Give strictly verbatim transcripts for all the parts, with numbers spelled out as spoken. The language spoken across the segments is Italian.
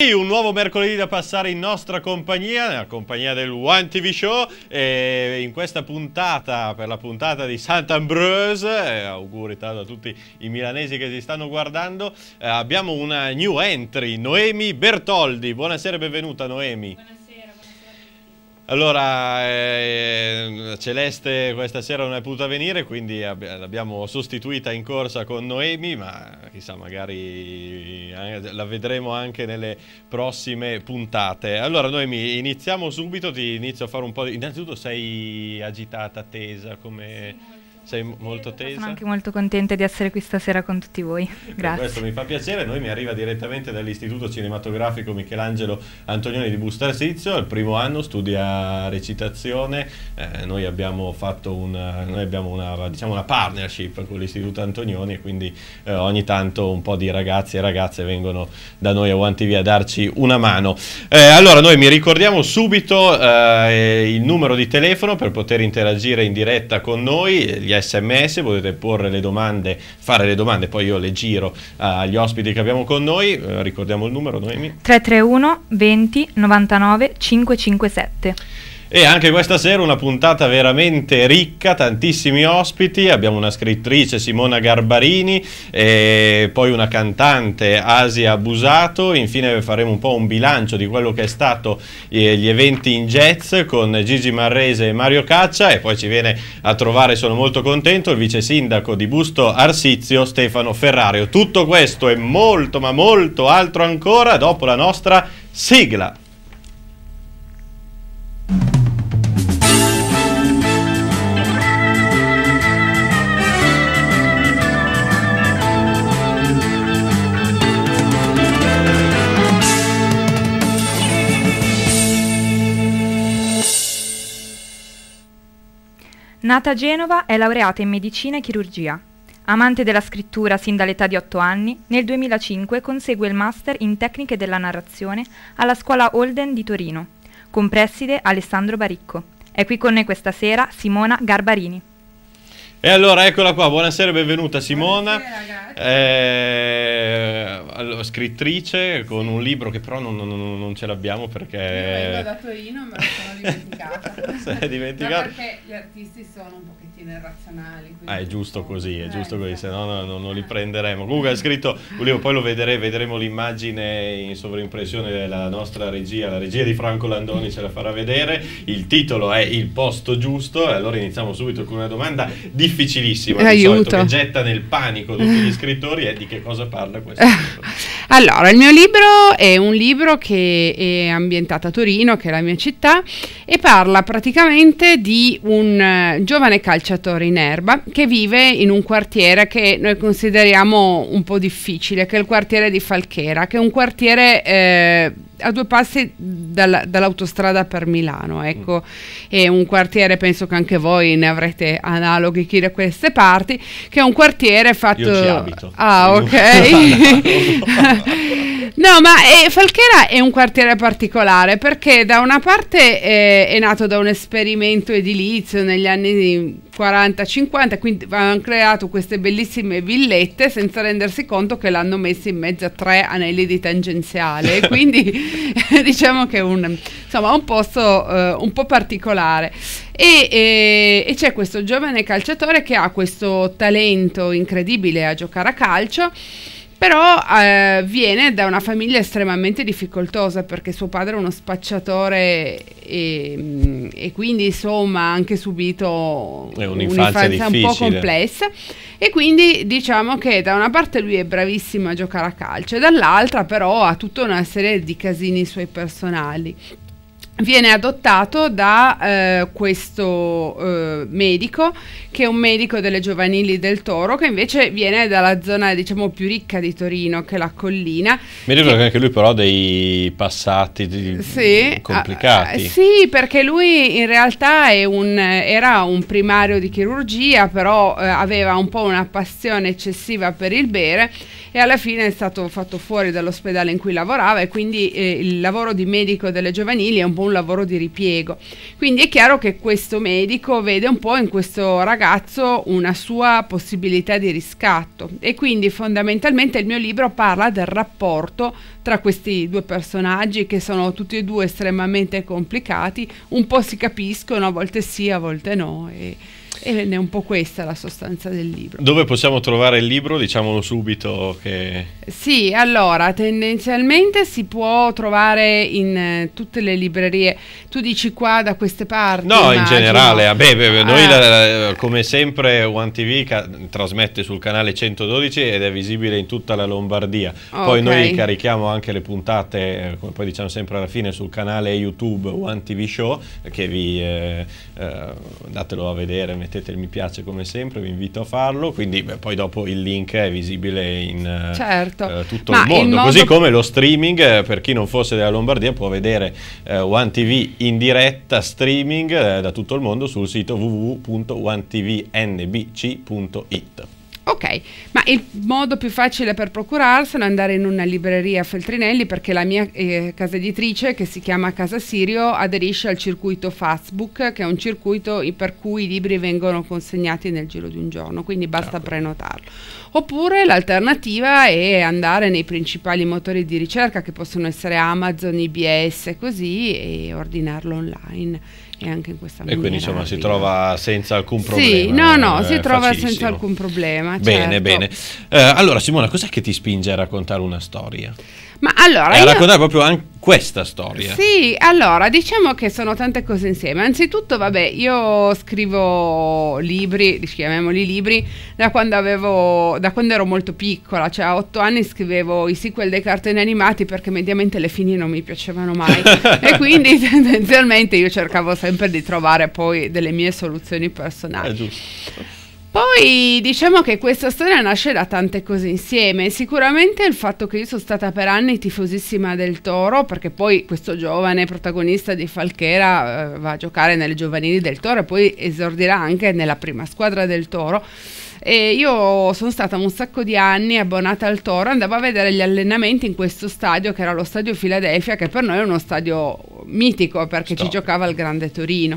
Un nuovo mercoledì da passare in nostra compagnia, nella compagnia del One T V Show, e in questa puntata, per la puntata di Saint-Ambroise, eh, auguri tanto a tutti i milanesi che si stanno guardando, eh, abbiamo una new entry, Noemi Bertoldi. Buonasera e benvenuta Noemi. Buonasera. Allora, eh, Celeste questa sera non è potuta venire, quindi l'abbiamo sostituita in corsa con Noemi, ma chissà, magari la vedremo anche nelle prossime puntate. Allora Noemi, iniziamo subito, ti inizio a fare un po' di... Innanzitutto sei agitata, tesa, come... Sei molto tesa? Sono anche molto contenta di essere qui stasera con tutti voi. Grazie. Questo mi fa piacere. Noi mi arriva direttamente dall'Istituto Cinematografico Michelangelo Antonioni di Bustarsizio. Il primo anno studia recitazione. Eh, noi abbiamo fatto una, noi abbiamo una, diciamo una partnership con l'Istituto Antonioni, e quindi eh, ogni tanto un po' di ragazzi e ragazze vengono da noi a One T V a darci una mano. Eh, allora noi mi ricordiamo subito eh, il numero di telefono per poter interagire in diretta con noi. Gli sms, potete porre le domande, fare le domande, poi io le giro agli ospiti che abbiamo con noi. Eh, ricordiamo il numero, Noemi? tre tre uno venti novantanove cinquecentocinquantasette. E anche questa sera una puntata veramente ricca, tantissimi ospiti. Abbiamo una scrittrice, Simona Garbarini, e poi una cantante, Asia Busato. Infine faremo un po' un bilancio di quello che è stato eh, gli eventi in jazz con Gigi Marrese e Mario Caccia, e poi ci viene a trovare, sono molto contento, il vice sindaco di Busto Arsizio, Stefano Ferrario. Tutto questo e molto ma molto altro ancora dopo la nostra sigla. Nata a Genova, è laureata in medicina e chirurgia. Amante della scrittura sin dall'età di otto anni, nel duemilacinque consegue il master in tecniche della narrazione alla scuola Holden di Torino, con preside Alessandro Baricco. È qui con noi questa sera Simona Garbarini. E allora eccola qua, buonasera e benvenuta Simona. Buonasera, eh, allora, scrittrice con un libro che però non, non, non ce l'abbiamo perché... Io vengo da Torino, me lo sono dimenticata. Se è dimenticata? No, perché gli artisti sono un pochettino irrazionali. Ah, è giusto così, è giusto eh, così, se no, no, no non li prenderemo. Comunque ha scritto, poi lo vedremo, vedremo l'immagine in sovraimpressione della nostra regia, la regia di Franco Landoni ce la farà vedere. Il titolo è Il posto giusto, e allora iniziamo subito con una domanda difficilissima, di solito, che getta nel panico tutti gli scrittori, è: di che cosa parla questo libro? Allora, il mio libro è un libro che è ambientato a Torino, che è la mia città, e parla praticamente di un uh, giovane calciatore in erba che vive in un quartiere che noi consideriamo un po' difficile, che è il quartiere di Falchera, che è un quartiere eh, a due passi dal, dall'autostrada per Milano, ecco. Mm. È un quartiere, penso che anche voi ne avrete analoghi chi da queste parti, che è un quartiere fatto... Io ci abito. Ah, ok. No, ma è, Falchera è un quartiere particolare perché da una parte eh, è nato da un esperimento edilizio negli anni quaranta cinquanta, quindi hanno creato queste bellissime villette senza rendersi conto che l'hanno messa in mezzo a tre anelli di tangenziale, quindi diciamo che è un, insomma, un posto eh, un po' particolare. E, e, e c'è questo giovane calciatore che ha questo talento incredibile a giocare a calcio, però eh, viene da una famiglia estremamente difficoltosa perché suo padre è uno spacciatore e, e quindi insomma ha anche subito un'infanzia un, un po' complessa, e quindi diciamo che da una parte lui è bravissimo a giocare a calcio e dall'altra però ha tutta una serie di casini suoi personali. Viene adottato da eh, questo eh, medico, che è un medico delle giovanili del Toro, che invece viene dalla zona, diciamo, più ricca di Torino, che è la Collina. Mi ricordo che anche lui però ha dei passati di, sì, complicati. Uh, sì, perché lui in realtà è un, era un primario di chirurgia, però uh, aveva un po' una passione eccessiva per il bere e alla fine è stato fatto fuori dall'ospedale in cui lavorava, e quindi eh, il lavoro di medico delle giovanili è un po' un lavoro di ripiego. Quindi è chiaro che questo medico vede un po' in questo ragazzo una sua possibilità di riscatto, e quindi fondamentalmente il mio libro parla del rapporto tra questi due personaggi, che sono tutti e due estremamente complicati, un po' si capiscono, a volte sì, a volte no, e E è un po' questa la sostanza del libro. Dove possiamo trovare il libro? Diciamolo subito che... Sì, allora, tendenzialmente si può trovare in eh, tutte le librerie. Tu dici qua da queste parti? No, immagino. in generale, ah, beh, beh, noi Eh. la- la- come sempre One T V ca- trasmette sul canale centododici ed è visibile in tutta la Lombardia. Poi Ok. noi carichiamo anche le puntate, eh, come poi diciamo sempre alla fine, sul canale YouTube One T V Show, che vi eh, eh, datelo a vedere, mettete il mi piace come sempre, vi invito a farlo, quindi beh, poi dopo il link è visibile in eh, Certo. eh, tutto Ma il mondo, il modo- così come lo streaming, eh, per chi non fosse della Lombardia può vedere eh, One T V in diretta streaming eh, da tutto il mondo sul sito w w w punto one t v n b c punto i t. Ok, ma il modo più facile per procurarselo è andare in una libreria a Feltrinelli, perché la mia eh, casa editrice, che si chiama Casa Sirio, aderisce al circuito Fastbook, che è un circuito i- per cui i libri vengono consegnati nel giro di un giorno, quindi basta Certo. prenotarlo. Oppure l'alternativa è andare nei principali motori di ricerca, che possono essere Amazon, I B S, così, e ordinarlo online. E anche in questa E maniera quindi insomma si arriva. trova senza alcun problema. Sì, no, no, eh, si trova facilissimo. senza alcun problema. Bene, certo. bene. Eh, allora Simona, cos'è che ti spinge a raccontare una storia? Ma allora, E a io- raccontare proprio anche questa storia. Sì, allora, diciamo che sono tante cose insieme. Anzitutto, vabbè, io scrivo libri, chiamiamoli libri, da quando avevo, da quando ero molto piccola, cioè a otto anni scrivevo i sequel dei cartoni animati, perché mediamente le fini non mi piacevano mai e quindi tendenzialmente io cercavo sempre di trovare poi delle mie soluzioni personali. È giusto. Poi diciamo che questa storia nasce da tante cose insieme. Sicuramente il fatto che io sono stata per anni tifosissima del Toro, perché poi questo giovane protagonista di Falchera eh, va a giocare nelle giovanili del Toro e poi esordirà anche nella prima squadra del Toro. E io sono stata un sacco di anni abbonata al Toro, andavo a vedere gli allenamenti in questo stadio, che era lo stadio Philadelphia, che per noi è uno stadio mitico perché Storico. ci giocava il Grande Torino.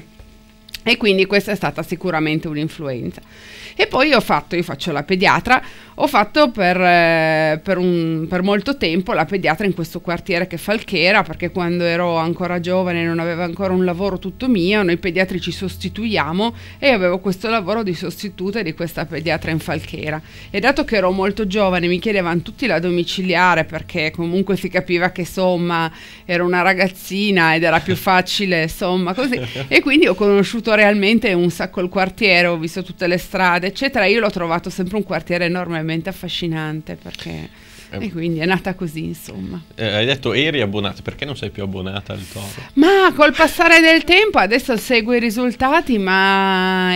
E quindi questa è stata sicuramente un'influenza. E poi ho fatto, io faccio la pediatra, ho fatto per, eh, per, un, per molto tempo la pediatra in questo quartiere che è Falchera, perché quando ero ancora giovane non avevo ancora un lavoro tutto mio, noi pediatri ci sostituiamo e avevo questo lavoro di sostituta di questa pediatra in Falchera. E dato che ero molto giovane mi chiedevano tutti la domiciliare, perché comunque si capiva che insomma ero una ragazzina ed era più facile insomma così, e quindi ho conosciuto realmente un sacco il quartiere, ho visto tutte le strade eccetera. Io l'ho trovato sempre un quartiere enormemente affascinante, perché Eh. e quindi è nata così insomma. Eh, hai detto eri abbonata, perché non sei più abbonata al Toro? Ma col passare del tempo adesso seguo i risultati, ma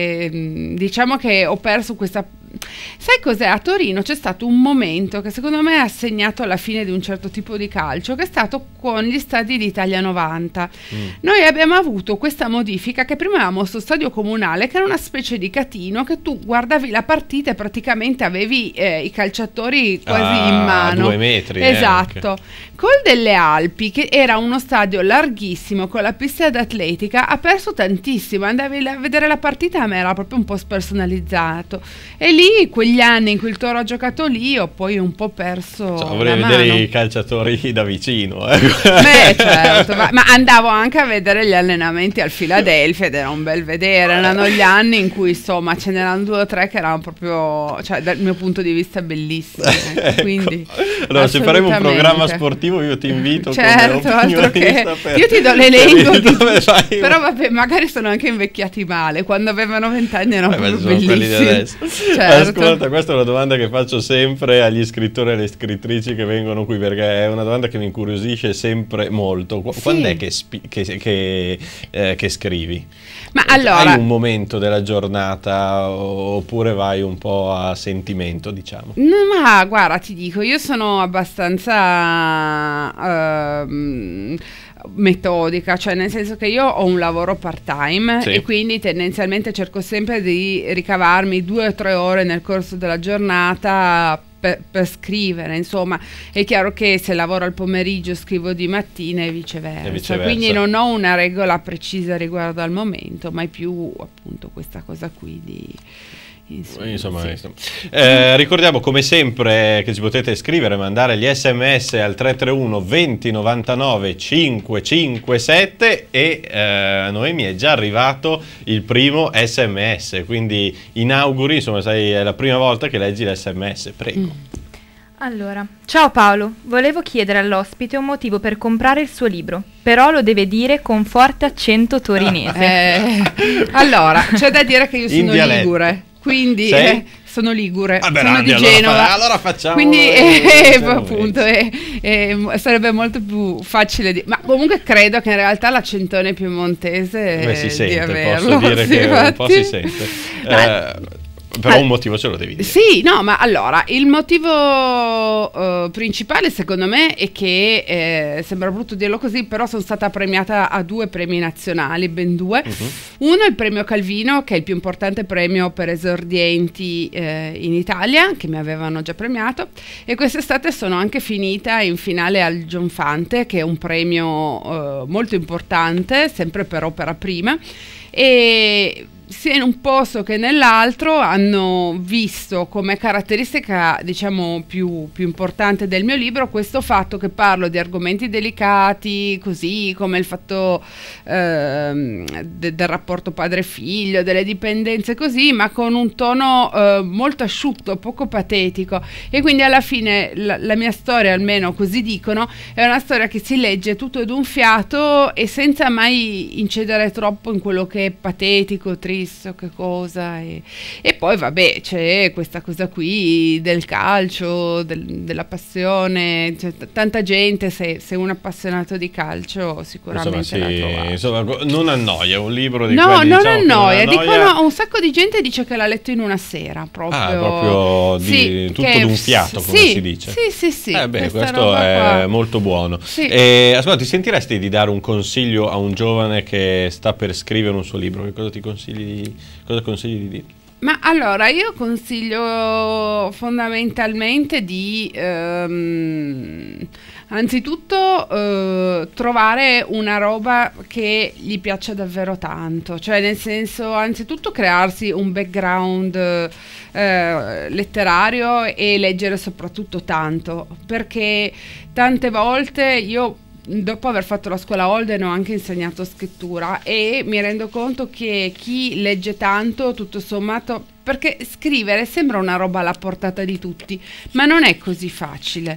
eh, diciamo che ho perso questa... Sai cos'è? A Torino c'è stato un momento che secondo me ha segnato la fine di un certo tipo di calcio, che è stato con gli stadi di Italia novanta. Mm. Noi abbiamo avuto questa modifica, che prima avevamo questo stadio comunale che era una specie di catino, che tu guardavi la partita e praticamente avevi eh, i calciatori quasi Ah, in mano. due metri, Esatto. Col delle Alpi, che era uno stadio larghissimo con la pista d'atletica, ha perso tantissimo. Andavi a vedere la partita, ma era proprio un po' spersonalizzato. E lì, quegli anni in cui il Toro ha giocato lì, ho poi un po' perso Cioè, la vorrei mano. vedere i calciatori da vicino. Eh. Beh, certo, ma, ma andavo anche a vedere gli allenamenti al Philadelphia ed era un bel vedere. Erano gli anni in cui insomma ce n'erano due o tre che erano proprio, cioè dal mio punto di vista bellissimi. ecco, Ecco. Quindi, Allora, se faremo un assolutamente. programma sportivo, io ti invito Certo, come altro che opinionista per- io ti do l'elenco per- di dove vai- però vabbè, magari sono anche invecchiati male. Quando avevano vent'anni erano Eh, beh, proprio sono quelli di bellissimi. adesso. Certo. Ascolta, questa è una domanda che faccio sempre agli scrittori e alle scrittrici che vengono qui, perché è una domanda che mi incuriosisce sempre molto. Qu- Sì. Quando è che, spi- che, che, eh, che scrivi? Ma allora, Hai un momento della giornata oppure vai un po' a sentimento, diciamo? no, ma guarda, ti dico, io sono abbastanza ehm, metodica, cioè nel senso che io ho un lavoro part-time Sì. e quindi tendenzialmente cerco sempre di ricavarmi due o tre ore nel corso della giornata per, per scrivere, insomma è chiaro che se lavoro al pomeriggio scrivo di mattina e viceversa, e viceversa. Quindi non ho una regola precisa riguardo al momento, ma è più appunto questa cosa qui di insomma, insomma, sì. insomma. Eh, ricordiamo come sempre che ci potete scrivere, mandare gli sms al tre tre uno venti novantanove cinquecentocinquantasette e eh, a Noemi è già arrivato il primo sms, quindi inauguri, insomma sai, è la prima volta che leggi l'sms, prego. Mm. Allora, ciao Paolo, volevo chiedere all'ospite un motivo per comprare il suo libro, però lo deve dire con forte accento torinese. Eh, allora, c'è da dire che io sono ligure, quindi eh, sono ligure, Vabbè, sono Randy, di Genova. Allora, fa, allora facciamo. Quindi eh, eh, appunto eh, eh, sarebbe molto più facile di, ma comunque credo che in realtà l'accentone piemontese Beh, si sente, di averlo, posso dire sì, che infatti. un po' si sente. Eh, però un motivo ce lo devi dire. Sì, no, ma allora il motivo uh, principale secondo me è che eh, sembra brutto dirlo così, però sono stata premiata a due premi nazionali, ben due. Uh-huh. Uno è il premio Calvino, che è il più importante premio per esordienti eh, in Italia, che mi avevano già premiato, e quest'estate sono anche finita in finale al John Fante, che è un premio uh, molto importante, sempre per opera prima, e sia in un posto che nell'altro hanno visto come caratteristica, diciamo, più, più importante del mio libro questo fatto che parlo di argomenti delicati, così come il fatto eh, de, del rapporto padre-figlio, delle dipendenze, così, ma con un tono eh, molto asciutto, poco patetico, e quindi alla fine la, la mia storia, almeno così dicono, è una storia che si legge tutto d'un fiato e senza mai incedere troppo in quello che è patetico, triste, che cosa, e, e poi vabbè c'è questa cosa qui del calcio, del, della passione, cioè, t- tanta gente, se, se uno è appassionato di calcio sicuramente insomma, la sì, trova. Insomma, non annoia, un libro di no, quelli, non diciamo, annoia, non annoia. dicono, un sacco di gente dice che l'ha letto in una sera proprio, ah, proprio di, sì, tutto che, d'un fiato, come sì, si dice. sì, sì, sì, eh beh, questo roba è qua. molto buono. Sì. E, ascolta, ti sentiresti di dare un consiglio a un giovane che sta per scrivere un suo libro? Che cosa ti consigli di, cosa consigli di dire? Ma allora, io consiglio fondamentalmente di ehm, anzitutto eh, trovare una roba che gli piaccia davvero tanto, cioè nel senso, anzitutto crearsi un background eh, letterario e leggere soprattutto tanto, perché tante volte io, dopo aver fatto la scuola Holden, ho anche insegnato scrittura e mi rendo conto che chi legge tanto, tutto sommato, perché scrivere sembra una roba alla portata di tutti, ma non è così facile,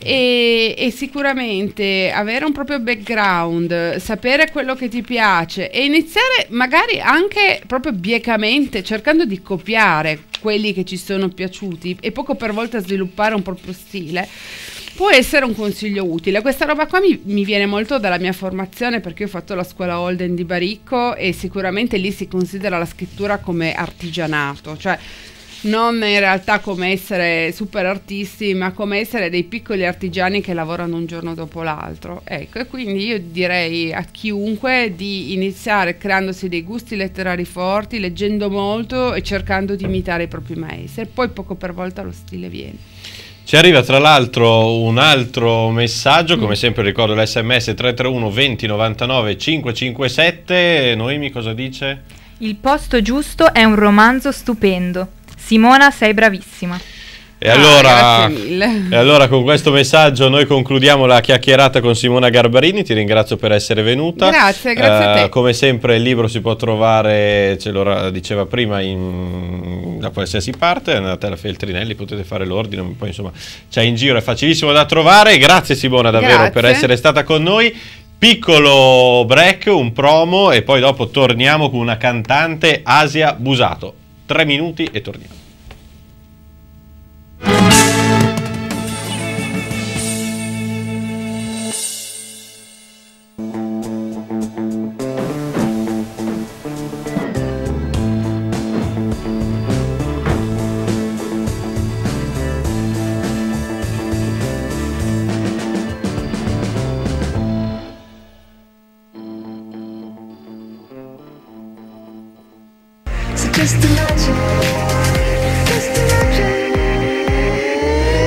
e, e sicuramente avere un proprio background, sapere quello che ti piace e iniziare magari anche proprio biecamente, cercando di copiare quelli che ci sono piaciuti e poco per volta sviluppare un proprio stile, può essere un consiglio utile. Questa roba qua mi, mi viene molto dalla mia formazione, perché io ho fatto la scuola Holden di Baricco e sicuramente lì si considera la scrittura come artigianato, cioè non in realtà come essere super artisti, ma come essere dei piccoli artigiani che lavorano un giorno dopo l'altro. Ecco, e quindi io direi a chiunque di iniziare creandosi dei gusti letterari forti, leggendo molto e cercando di imitare i propri maestri, poi poco per volta lo stile viene. Ci arriva tra l'altro un altro messaggio, come sempre ricordo l'sms tre tre uno venti novantanove cinquecentocinquantasette. Noemi cosa dice? Il posto giusto è un romanzo stupendo. Simona, sei bravissima. E, ah, allora, grazie mille. e allora con questo messaggio noi concludiamo la chiacchierata con Simona Garbarini. Ti ringrazio per essere venuta. Grazie, grazie a te. Uh, come sempre il libro si può trovare, ce lo diceva prima, in, da qualsiasi parte. Andate alla Feltrinelli, potete fare l'ordine, poi insomma c'è in giro, è facilissimo da trovare. Grazie Simona davvero Grazie. per essere stata con noi. Piccolo break, un promo e poi dopo torniamo con una cantante, Asia Busato. Tre minuti e torniamo. Just imagine, just imagine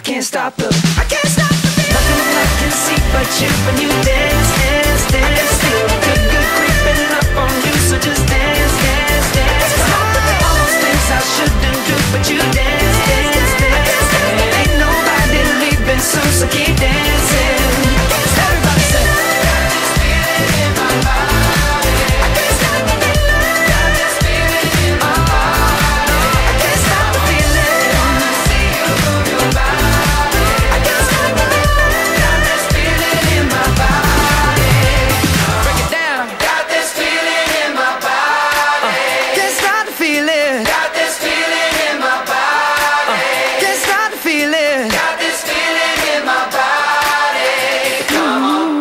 can't stop the, I can't stop the feeling. Nothing I can see but you when you dance, dance, dance. I can feel the good, good creeping up on you, so just dance, dance, dance. Stop the feeling. All those things I shouldn't do, but you dance, dance, dance. Ain't nobody leaving soon, so keep dancing. Everybody say, got this feeling in my body. I can't stop the feeling. Got this feeling in my body. I can't stop the feeling. Wanna see you move your body. I can't stop the feeling. Got this feeling in my body. Break it down. Got this feeling in my body. Uh, can't stop the feeling. Got this feeling in my body. Uh, can't stop the feeling. Got this feeling in my body. Come on.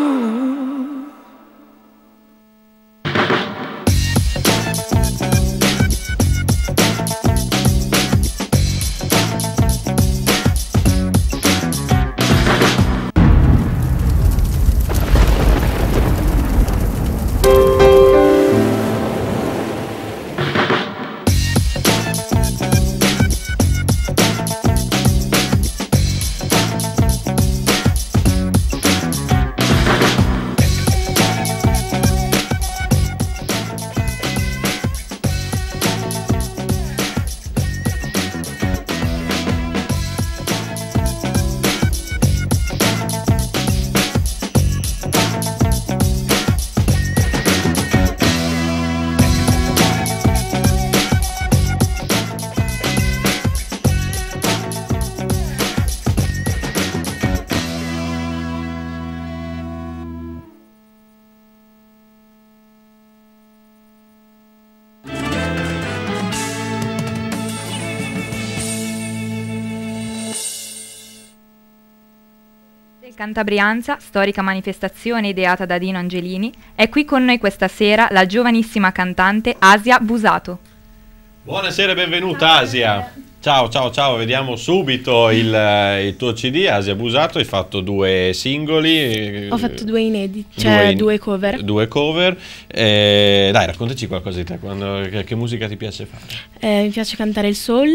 Del Cantabrianza, storica manifestazione ideata da Dino Angelini, è qui con noi questa sera la giovanissima cantante Asia Busato. Buonasera e benvenuta Asia. Ciao, ciao, ciao, vediamo subito il, il tuo C D, Asia Busato, hai fatto due singoli. Ho fatto due inediti, cioè due, in, due cover. Due cover. Eh, dai, raccontaci qualcosa di te, quando, che, che musica ti piace fare? Eh, mi piace cantare il soul,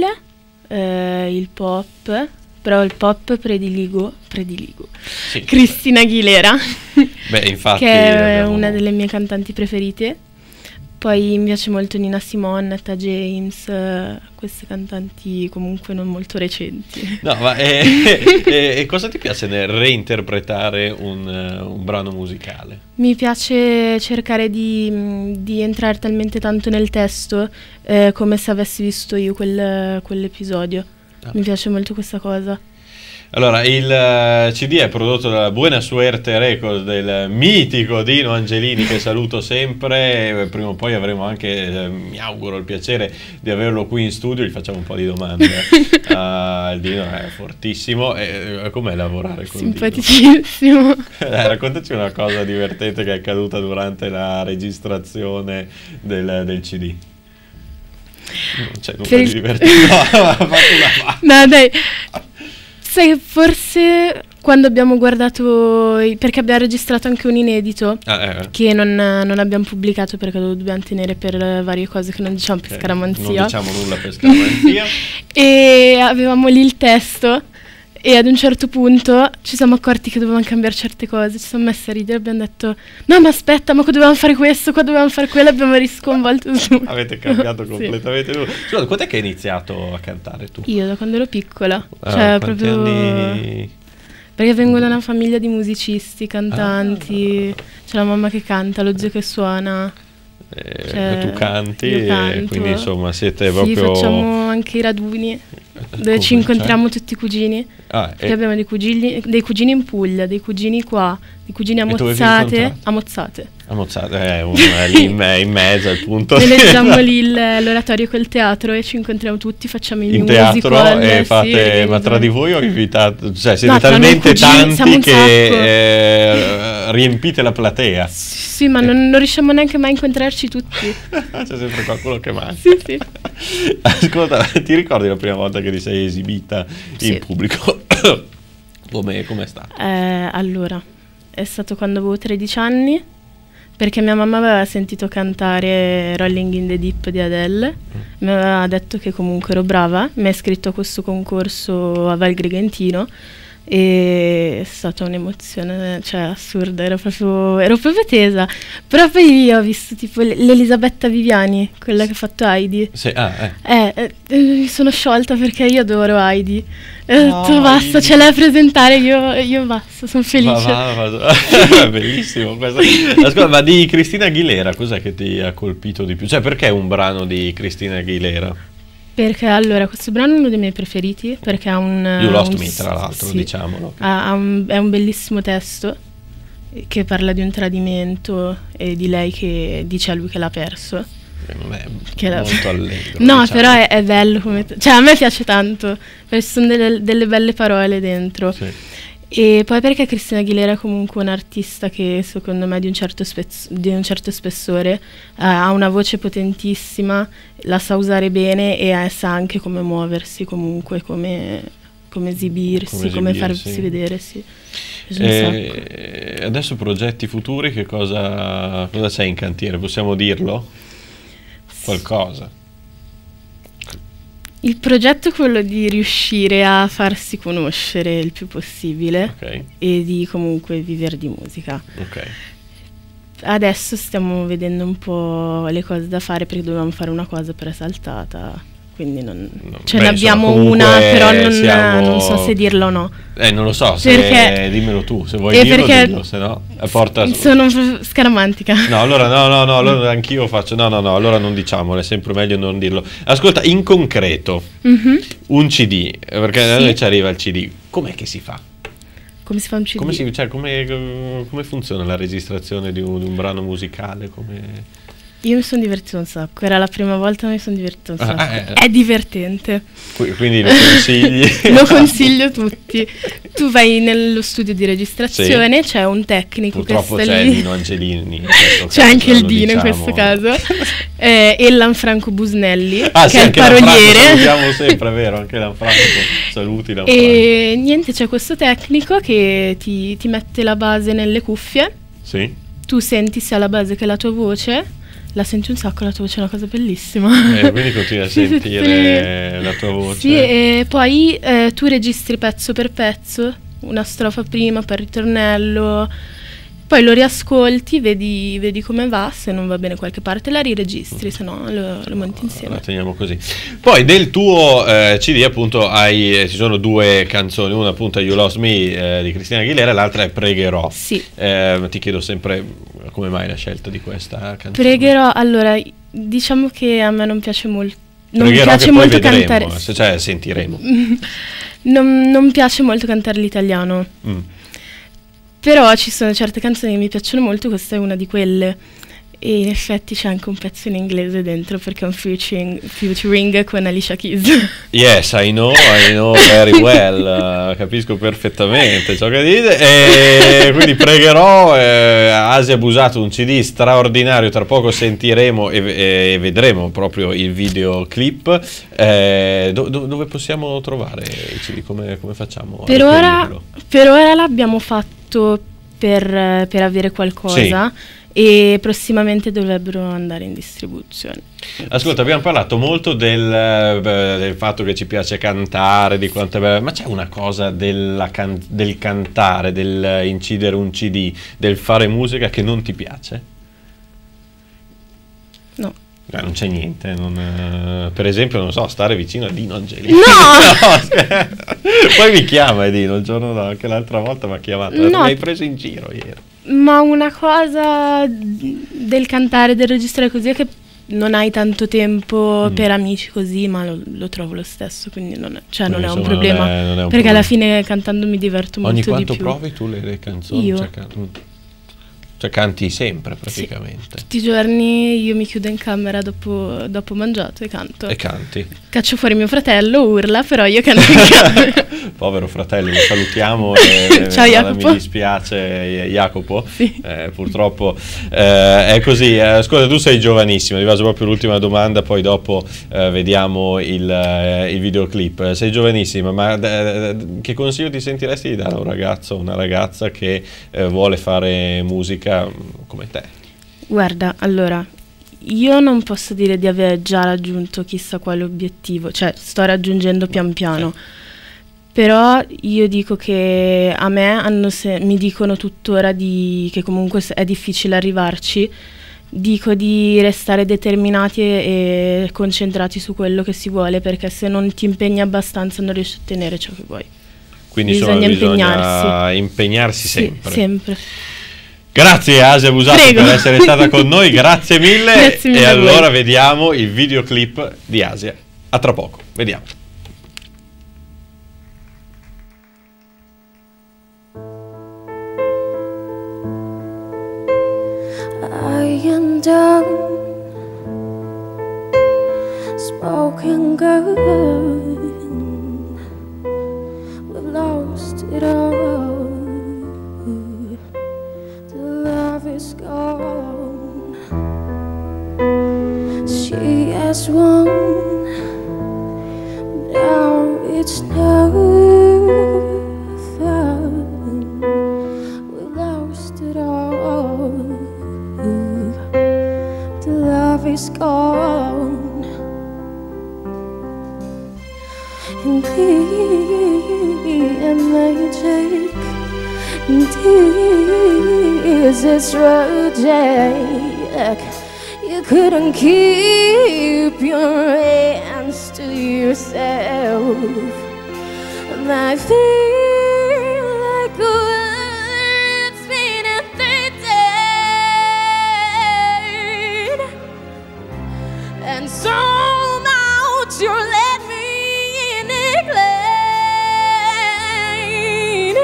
eh, il pop, però il pop prediligo, prediligo. Sì. Christina Aguilera, Beh, infatti, che è abbiamo... una delle mie cantanti preferite. Poi mi piace molto Nina Simone, Etta James, eh, queste cantanti comunque non molto recenti. No, ma e, e, e cosa ti piace nel reinterpretare un, uh, un brano musicale? Mi piace cercare di, di entrare talmente tanto nel testo, eh, come se avessi visto io quel, quell'episodio. Ah. Mi piace molto questa cosa. Allora, il uh, C D è prodotto dalla Buena Suerte Records del mitico Dino Angelini, che saluto sempre. Prima o poi avremo anche, eh, mi auguro, il piacere di averlo qui in studio, gli facciamo un po' di domande. uh, il Dino è fortissimo. E, com'è lavorare con Dino? Simpaticissimo. Eh, raccontaci una cosa divertente che è accaduta durante la registrazione del, del C D. Non c'è nulla di divertente. No, fatto una no, dai. Sai, forse quando abbiamo guardato, perché abbiamo registrato anche un inedito ah, eh. che non, non abbiamo pubblicato perché lo dobbiamo tenere per varie cose che non diciamo per okay. scaramanzia. Non diciamo nulla per scaramanzia. E avevamo lì il testo e ad un certo punto ci siamo accorti che dovevamo cambiare certe cose, ci siamo messi a ridere e abbiamo detto no ma aspetta, ma qua dovevamo fare questo, qua dovevamo fare quello, abbiamo risconvolto su. Avete cambiato completamente. Sì. Scusa, quando è che hai iniziato a cantare tu? Io da quando ero piccola, ah, cioè proprio anni... perché vengo da una famiglia di musicisti, cantanti, ah. c'è la mamma che canta, lo zio che suona. Eh, cioè, tu canti e quindi insomma siete sì, proprio... facciamo anche i raduni dove Come ci incontriamo cioè? tutti i cugini, ah, perché e... abbiamo dei cugini, dei cugini in Puglia, dei cugini qua, dei cugini a Mozzate, a Mozzate. A Mozzate, eh, un, lì in, me, in mezzo al punto. Noi leggiamo lì il, l'oratorio col teatro e ci incontriamo tutti, facciamo il in musical. teatro e fate, sì, ma tra di voi ho invitato, cioè siete no, talmente cugini, tanti che eh, riempite la platea. Sì, ma non, non riusciamo neanche mai a incontrarci tutti. C'è sempre qualcuno che manca. Sì, sì. Ascolta, ti ricordi la prima volta che ti sei esibita sì. in pubblico? Come è stato? Eh, allora, è stato quando avevo tredici anni, perché mia mamma aveva sentito cantare Rolling in the Deep di Adele, mi aveva detto che comunque ero brava, mi ha iscritto a questo concorso a Val Gregentino e è stata un'emozione, cioè assurda, ero proprio, ero proprio tesa. Però poi ho visto tipo l- l'Elisabetta Viviani, quella che ha fatto Heidi. Sì, ah, eh. Eh, eh, eh, mi sono sciolta perché io adoro Heidi. E ho No, detto basta, Heidi. ce l'hai a presentare, io, io basta, sono Ma felice. va, va- bellissimo questo. Ascolta, ma di Cristina Aguilera cos'è che ti ha colpito di più? Cioè, perché un brano di Cristina Aguilera? Perché allora questo brano è uno dei miei preferiti, perché ha un... You Lost un- Me, tra l'altro, sì, diciamolo. ha- ha un- è un bellissimo testo che parla di un tradimento e di lei che dice a lui che l'ha perso. Eh, Non è Che la- molto allegro. No, diciamo. però è, è bello come... te- cioè a me piace tanto, perché ci sono delle, delle belle parole dentro. Sì. E poi perché Cristina Aguilera è comunque un'artista che secondo me di un certo, spez- di un certo spessore, eh, ha una voce potentissima, la sa usare bene e eh, sa anche come muoversi comunque, come, come esibirsi, Come come, esibirsi. farsi vedere, sì. Mi piace un sacco. E adesso progetti futuri, che cosa, cosa c'è in cantiere? Possiamo dirlo? Qualcosa? Il progetto è quello di riuscire a farsi conoscere il più possibile Ok, e di comunque vivere di musica. ok. Adesso stiamo vedendo un po' le cose da fare perché dovevamo fare una cosa per Esaltata, quindi non... No, ce beh, ne abbiamo insomma, una, comunque però non, siamo- non so se dirla o no. Eh, non lo so, se Perché- dimmelo tu, se vuoi Eh, dirlo, perché dillo, se no eh, porta... sono proprio scaramantica. No, allora no, no, no, allora anch'io faccio... No, no, no, allora non diciamolo, è sempre meglio non dirlo. Ascolta, in concreto, Mhm. un C D, eh, perché Sì. a noi ci arriva il C D, com'è che si fa? Come si fa un C D? Come, si, cioè, come, come funziona la registrazione di un, di un brano musicale? Come... Io mi sono divertita un sacco, era la prima volta ma mi sono divertita un Ah, sacco. eh. È divertente. Qui- Quindi lo consigli? Lo consiglio a tutti. Tu vai nello studio di registrazione, c'è un tecnico Purtroppo che sta c'è lì. Dino Angelini. in questo C'è caso, anche il lo Dino in diciamo. questo caso. Eh, e Lanfranco Busnelli, Ah, che sì, è il anche Lanfranco, paroliere. salutiamo sempre, è vero, anche Lanfranco. Saluti Lanfranco. E niente, c'è questo tecnico che ti, ti mette la base nelle cuffie. Sì? Tu senti sia la base che la tua voce. La senti un sacco, la tua voce è una cosa bellissima. Eh, quindi continui a Sì, sì, sentire sì. la tua voce. Sì, e poi eh, tu registri pezzo per pezzo, una strofa prima, poi il ritornello, poi lo riascolti, vedi, vedi come va, se non va bene qualche parte la riregistri, se no lo, lo monti insieme. La teniamo così. Poi del tuo eh, C D appunto hai, eh, ci sono due canzoni, una appunto è You Lost Me eh, di Cristina Aguilera e l'altra è Pregherò. Sì. Eh, ti chiedo sempre come mai la scelta di questa canzone. Pregherò, allora, diciamo che a me non piace molto, non Pregherò piace che poi molto vedremo, cantare, se- cioè sentiremo. non, non piace molto cantare l'italiano. Mm. Però ci sono certe canzoni che mi piacciono molto, questa è una di quelle. E in effetti c'è anche un pezzo in inglese dentro perché è un featuring, featuring con Alicia Keys. Yes, I know, I know very well, uh, capisco perfettamente ciò che dite e quindi Pregherò, eh, Asia Busato, un C D straordinario, tra poco sentiremo e, e vedremo proprio il videoclip. Eh, do- do- dove possiamo trovare il C D? Come, come facciamo? a Per ora, reperirlo? per ora l'abbiamo fatto per, eh, per avere qualcosa e prossimamente dovrebbero andare in distribuzione. Ascolta, abbiamo parlato molto del, eh, del fatto che ci piace cantare, di quanto è bello, ma c'è una cosa della can- del cantare, del incidere un C D, del fare musica che non ti piace? No. Eh, non c'è niente, non, eh, per esempio, non so, stare vicino a Dino Angelini. No! No, scher- Poi mi chiama Dino, il giorno dopo, anche l'altra volta mi ha chiamato, ha detto, No. mi hai preso in giro ieri. Ma una cosa del cantare, del registrare così è che non hai tanto tempo Mm. per amici così, ma lo, lo trovo lo stesso, quindi non è, cioè non Quindi, è un insomma, problema. non è- non è un perché problema. alla fine cantando mi diverto molto Ogni di quanto più. provi tu le, le canzoni? Io? Cioè, can- mm. Cioè, canti sempre praticamente. Tutti i giorni io mi chiudo in camera dopo, dopo mangiato e canto. E canti. Caccio fuori mio fratello, urla, però io canto in camera. Povero fratello, lo salutiamo. E, Ciao, guarda, Jacopo. Mi dispiace, eh, Jacopo. Sì. Eh, purtroppo eh, è così. Eh, ascolta, tu sei giovanissimo, ti faccio proprio l'ultima domanda, poi dopo eh, vediamo il, eh, il videoclip. Sei giovanissima, ma eh, che consiglio ti sentiresti di dare a un ragazzo o una ragazza che eh, vuole fare musica come te? Guarda, allora, io non posso dire di aver già raggiunto chissà quale obiettivo, cioè sto raggiungendo pian piano, però io dico che a me hanno se- mi dicono tuttora di, che comunque s- è difficile arrivarci, dico di restare determinati e, e concentrati su quello che si vuole, perché se non ti impegni abbastanza non riesci a ottenere ciò che vuoi. Quindi Bisogna insomma, bisogna impegnarsi. impegnarsi Sì, sempre. sempre. Grazie Asia Busato Prego. per essere stata con noi, grazie mille. Grazie mille e a voi. allora vediamo il videoclip di Asia. A tra poco, vediamo. I am done spoken girl. We've lost it all. The love is gone. She has won. Now it's no fun. We lost it all. The love is gone. And be a magic. This is tragic. You couldn't keep your hands to yourself. And I feel like words been infected. And so much you let me neglect.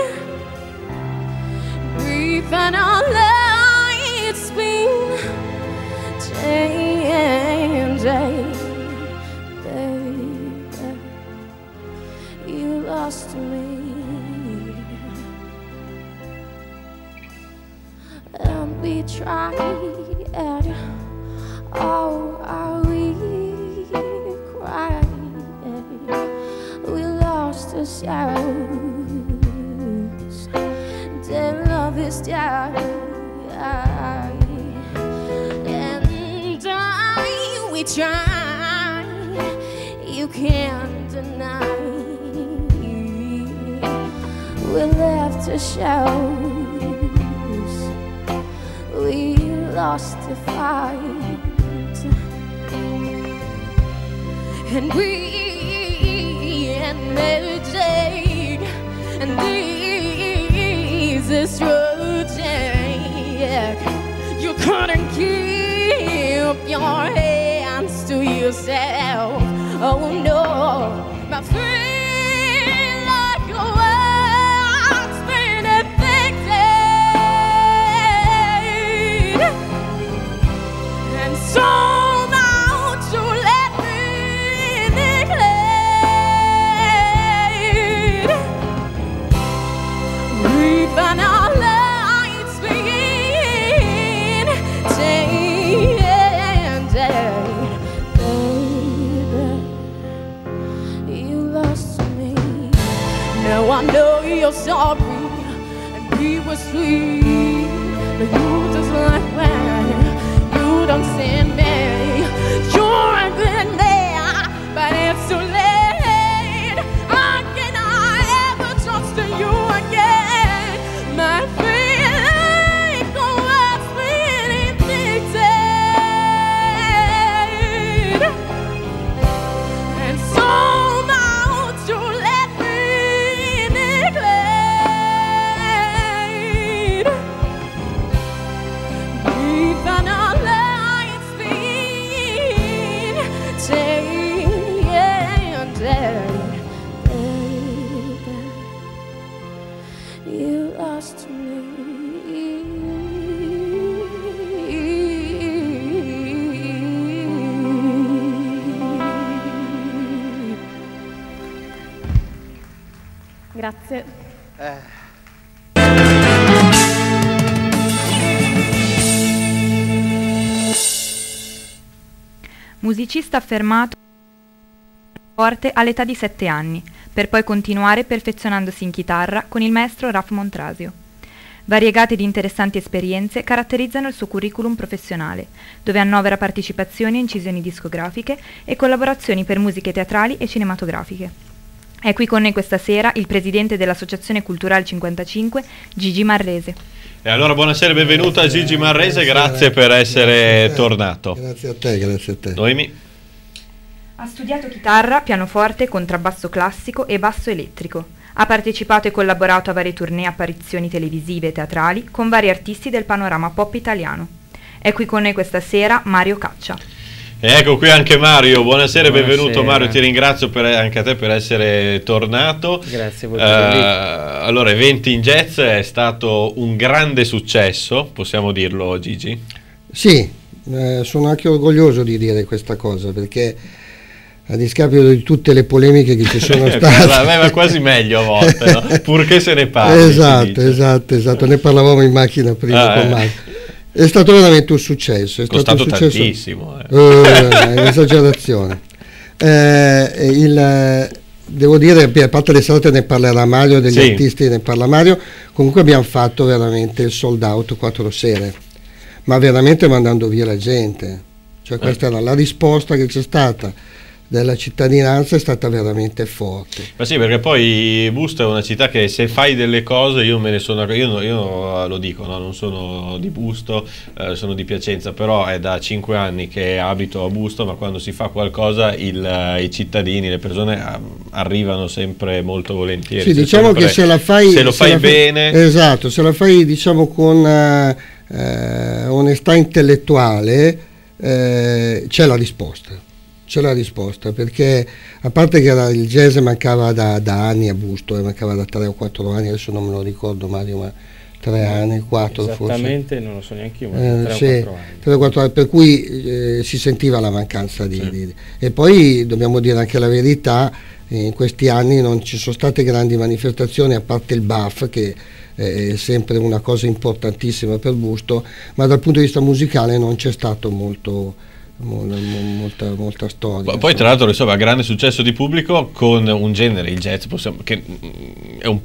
Grief and all lights been changing. Baby, you lost me. And we tried. Oh, are we crying? We lost ourselves. Then love is dying. And I, we try. You can't deny. We left ourselves. We lost the fight. And we energy, and this is tragic. You couldn't keep your hands to yourself. Oh no, my friend, like your world's been affected. And so much you let me neglect. We've been our lights begin changing. Baby, you lost me. Now I know you're sorry, and we were sweet, but you just like when you don't see me. You're been there, but it's too late. How can I ever trust you again? My feeling was been infected. And so much you let me neglect. We've done our lives been changing. Baby, you lost me. Grazie. Musicista affermato forte all'età di sette anni, per poi continuare perfezionandosi in chitarra con il maestro Raf Montrasio. Variegate ed interessanti esperienze caratterizzano il suo curriculum professionale, dove annovera partecipazioni e incisioni discografiche e collaborazioni per musiche teatrali e cinematografiche. È qui con noi questa sera il presidente dell'Associazione Culturale cinquantacinque, Gigi Marrese. E allora buonasera e benvenuto a Gigi Marrese, grazie per essere tornato. Grazie a te, grazie a te. Noemi? Ha studiato chitarra, pianoforte, contrabbasso classico e basso elettrico. Ha partecipato e collaborato a varie tournée e apparizioni televisive e teatrali con vari artisti del panorama pop italiano. È qui con noi questa sera Mario Caccia. E ecco qui anche Mario, buonasera e Buonasera. benvenuto Mario, ti ringrazio per, anche a te per essere tornato. Grazie a voi. Eh, allora, Eventi in Jazz è stato un grande successo, possiamo dirlo Gigi? Sì, eh, sono anche orgoglioso di dire questa cosa, perché a discapito di tutte le polemiche che ci sono state, a me va quasi meglio a volte, no? Purché se ne parli. si esatto, dice. esatto, esatto, ne parlavamo in macchina prima Ah, con eh. Mario. È stato veramente un successo. È Costato stato un successo, tantissimo. Eh. Eh, è un'esagerazione. Eh, il, devo dire, a parte le serate ne parlerà Mario, degli Sì. artisti ne parla Mario, comunque abbiamo fatto veramente il sold out quattro sere, ma veramente mandando via la gente. Cioè questa era la risposta che c'è stata della cittadinanza, è stata veramente forte. Ma sì, perché poi Busto è una città che se fai delle cose, io me ne sono, io, no- io lo dico, no? Non sono di Busto, eh, sono di Piacenza, però è da cinque anni che abito a Busto, ma quando si fa qualcosa il, eh, i cittadini, le persone ah, arrivano sempre molto volentieri. Sì, Cioè, diciamo sempre- che se la fai, se lo se fai la fai- bene, esatto, se la fai diciamo con eh, eh, onestà intellettuale, eh, c'è la risposta. C'è la risposta, perché a parte che era, il jazz mancava da, da anni a Busto, eh, mancava da tre o quattro anni, adesso non me lo ricordo Mario, ma tre anni, quattro forse. Esattamente, non lo so neanche io, ma Eh, tre sì, o quattro anni. tre o quattro anni, per cui eh, si sentiva la mancanza di, Sì. di- e poi dobbiamo dire anche la verità, in questi anni non ci sono state grandi manifestazioni, a parte il B A F che è sempre una cosa importantissima per Busto, ma dal punto di vista musicale non c'è stato molto Mol- mol- molta, molta storia. poi tra l'altro insomma grande successo di pubblico con un genere, il jazz, possiamo, che mm, è un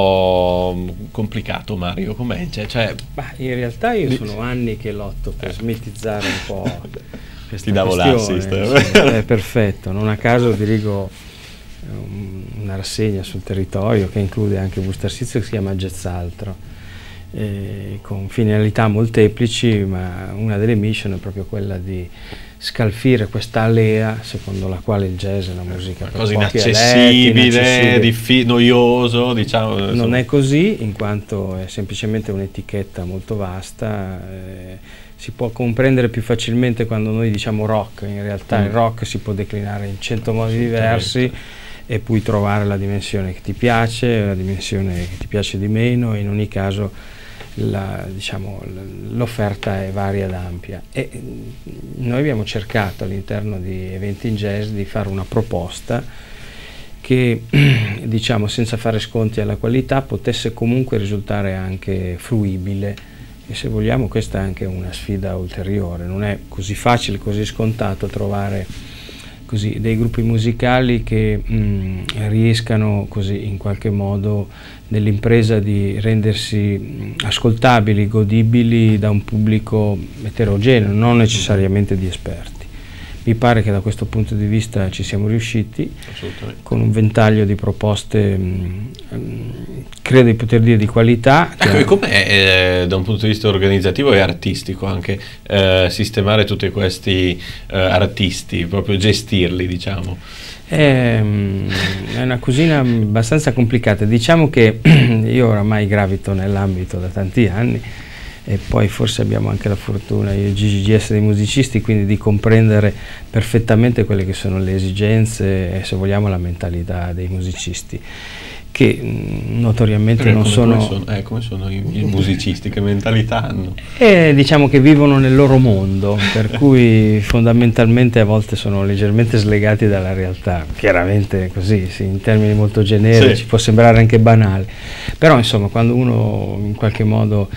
po' complicato. Mario, com'è? Cioè, cioè, Ma in realtà io sono anni che lotto per smitizzare un po' questa Ti davo questione, l'assist. sì, è perfetto, non a caso dirigo um, una rassegna sul territorio che include anche Busto Arsizio, che si chiama Jazzaltro, eh, con finalità molteplici, ma una delle mission è proprio quella di scalfire questa alea secondo la quale il jazz è una musica per cosa pochi inaccessibile, eletti, inaccessibile. diffi- noioso, diciamo. Non insomma. è così, in quanto è semplicemente un'etichetta molto vasta, eh, si può comprendere più facilmente quando noi diciamo rock, in realtà Mm. il rock si può declinare in cento modi diversi e puoi trovare la dimensione che ti piace, la dimensione che ti piace di meno, e in ogni caso la, diciamo, l- l'offerta è varia ed ampia. E mm, noi abbiamo cercato all'interno di Eventi in Jazz di fare una proposta che diciamo senza fare sconti alla qualità potesse comunque risultare anche fruibile, e se vogliamo questa è anche una sfida ulteriore. Non è così facile, così scontato trovare così dei gruppi musicali che mh, riescano così in qualche modo nell'impresa di rendersi mh, ascoltabili, godibili da un pubblico eterogeneo, non necessariamente di esperti. Mi pare che da questo punto di vista ci siamo riusciti, Assolutamente. con un ventaglio di proposte, mh, mh, credo di poter dire di qualità. Ecco, e com'è eh, da un punto di vista organizzativo e artistico anche eh, sistemare tutti questi eh, artisti, proprio gestirli, diciamo? È, mm, è una cosina abbastanza complicata. Diciamo che io oramai gravito nell'ambito da tanti anni, e poi forse abbiamo anche la fortuna, io e Gigi, di essere dei musicisti, quindi di comprendere perfettamente quelle che sono le esigenze e, se vogliamo, la mentalità dei musicisti, che mh, notoriamente Perché non come, sono... come sono, eh, come sono i, i musicisti, che mentalità hanno? Eh, diciamo che vivono nel loro mondo, per cui fondamentalmente a volte sono leggermente slegati dalla realtà. Chiaramente così, sì, in termini molto generici, Sì. può sembrare anche banale, però insomma quando uno in qualche modo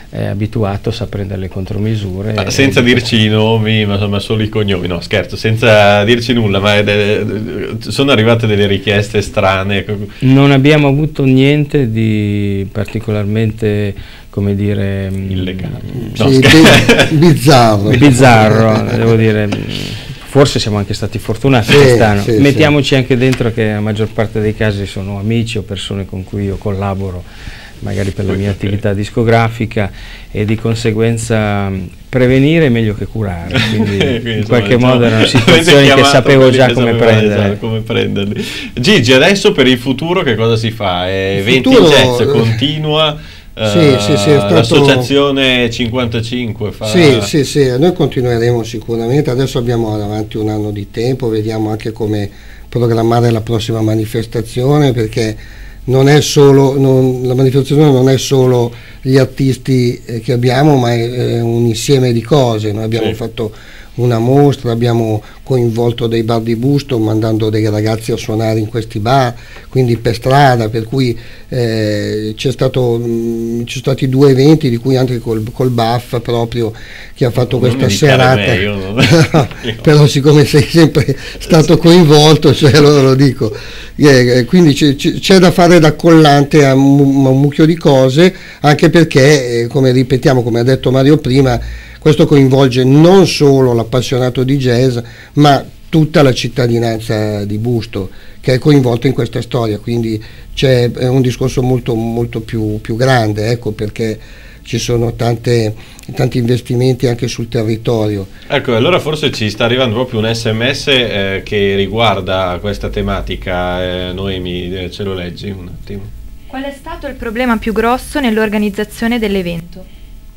è abituato, sa prendere le contromisure. Ah, senza dirci i nomi, ma insomma solo i cognomi, no scherzo, senza dirci nulla, ma è de- sono arrivate delle richieste strane? Non abbiamo avuto niente di particolarmente, come dire, illegale, no, sì, bizzarro, bizzarro devo dire. Forse siamo anche stati fortunati sì, quest'anno. Sì, Mettiamoci sì. anche dentro che la maggior parte dei casi sono amici o persone con cui io collaboro, magari per la mia attività discografica, e di conseguenza prevenire è meglio che curare, quindi, quindi in qualche diciamo, modo erano situazioni che sapevo già come prendere. come prenderli. Gigi, adesso per il futuro che cosa si fa? Eh, eventi futuro, jazz, continua? Sì, sì, sì, è stato... L'associazione cinquantacinque fa... Sì, sì, sì, noi continueremo sicuramente, adesso abbiamo davanti un anno di tempo, vediamo anche come programmare la prossima manifestazione, perché non è solo, non, la manifestazione non è solo gli artisti eh, che abbiamo, ma è, è un insieme di cose. Noi abbiamo sì. fatto una mostra, abbiamo coinvolto dei bar di Busto mandando dei ragazzi a suonare in questi bar, quindi per strada, per cui eh, c'è stato mh, ci sono stati due eventi, di cui anche col, col B A F proprio, che ha fatto non questa serata me, io non... però siccome sei sempre stato coinvolto, cioè allora lo dico, eh, quindi c'è, c'è da fare da collante a un, a un mucchio di cose, anche perché eh, come ripetiamo, come ha detto Mario prima, questo coinvolge non solo l'appassionato di jazz, ma tutta la cittadinanza di Busto, che è coinvolta in questa storia, quindi c'è è un discorso molto, molto più, più grande, ecco perché ci sono tante, tanti investimenti anche sul territorio. Ecco, allora forse ci sta arrivando proprio un sms eh, che riguarda questa tematica, eh, Noemi, eh, ce lo leggi un attimo. Qual è stato il problema più grosso nell'organizzazione dell'evento?